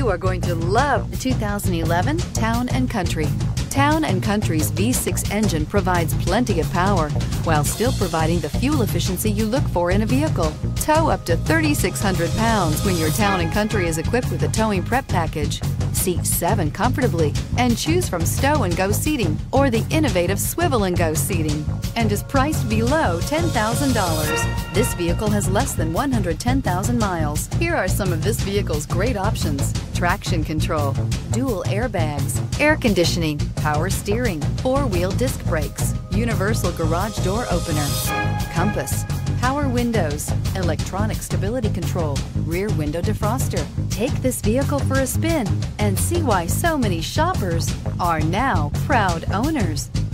You are going to love the 2011 Town & Country. Town & Country's V6 engine provides plenty of power while still providing the fuel efficiency you look for in a vehicle. Tow up to 3,600 pounds when your Town & Country is equipped with a towing prep package. Seat 7 comfortably and choose from stow and go seating or the innovative swivel and go seating, and is priced below $10,000. This vehicle has less than 110,000 miles. Here are some of this vehicle's great options: traction control, dual airbags, air conditioning, power steering, four-wheel disc brakes, universal garage door opener, compass, power windows, electronic stability control, rear window defroster. Take this vehicle for a spin and see why so many shoppers are now proud owners.